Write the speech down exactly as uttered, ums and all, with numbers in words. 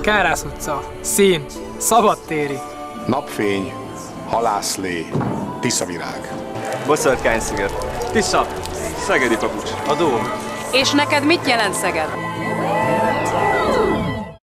Kárász utca, szín, szabadtéri. Napfény, halászlé, Tiszavirág. Boszorkánysziget. Tisza. Szegedi papucs. A Dóm. És neked mit jelent Szeged?